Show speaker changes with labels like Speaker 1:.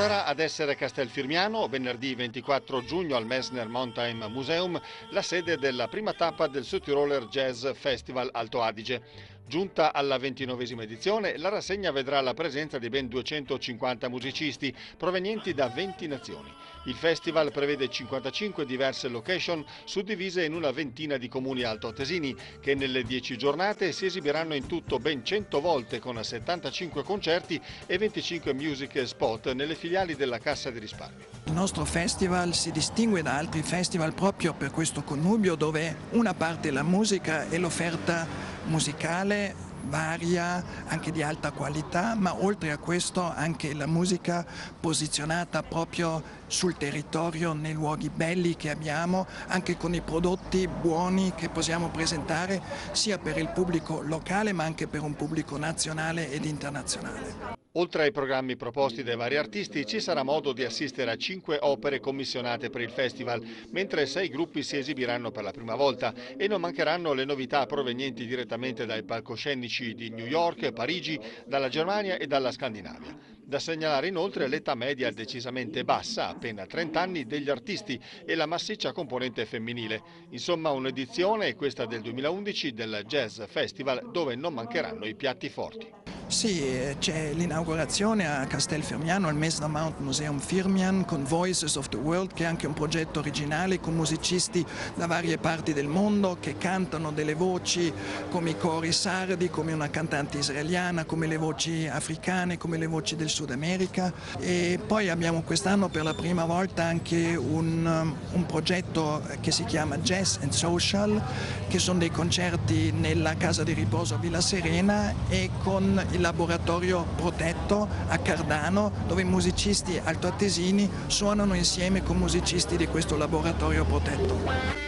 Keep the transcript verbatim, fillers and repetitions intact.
Speaker 1: Tornerà ad essere Castelfirmiano, venerdì ventiquattro giugno al Messner Mountain Museum, la sede della prima tappa del Südtiroler Jazz Festival Alto Adige. Giunta alla ventinovesima edizione, la rassegna vedrà la presenza di ben duecentocinquanta musicisti provenienti da venti nazioni. Il festival prevede cinquantacinque diverse location suddivise in una ventina di comuni altoatesini che nelle dieci giornate si esibiranno in tutto ben cento volte con settantacinque concerti e venticinque music spot nelle filiali della Cassa di Risparmio.
Speaker 2: Il nostro festival si distingue da altri festival proprio per questo connubio dove una parte è la musica e l'offerta musicale varia, anche di alta qualità, ma oltre a questo anche la musica posizionata proprio sul territorio, nei luoghi belli che abbiamo, anche con i prodotti buoni che possiamo presentare sia per il pubblico locale ma anche per un pubblico nazionale ed internazionale.
Speaker 1: Oltre ai programmi proposti dai vari artisti ci sarà modo di assistere a cinque opere commissionate per il festival, mentre sei gruppi si esibiranno per la prima volta e non mancheranno le novità provenienti direttamente dai palcoscenici di New York, Parigi, dalla Germania e dalla Scandinavia. Da segnalare inoltre l'età media decisamente bassa, appena trenta anni, degli artisti e la massiccia componente femminile. Insomma un'edizione, questa del duemilaundici, del Jazz Festival dove non mancheranno i piatti forti.
Speaker 2: Sì, c'è l'inaugurazione a Castelfirmiano al Messner Mountain Museum Firmian con Voices of the World, che è anche un progetto originale con musicisti da varie parti del mondo che cantano delle voci come i cori sardi, come una cantante israeliana, come le voci africane, come le voci del Sud America. E poi abbiamo quest'anno per la prima volta anche un, un progetto che si chiama Jazz and Social, che sono dei concerti nella casa di riposo Villa Serena e con il laboratorio protetto a Cardano, dove i musicisti altoatesini suonano insieme con musicisti di questo laboratorio protetto.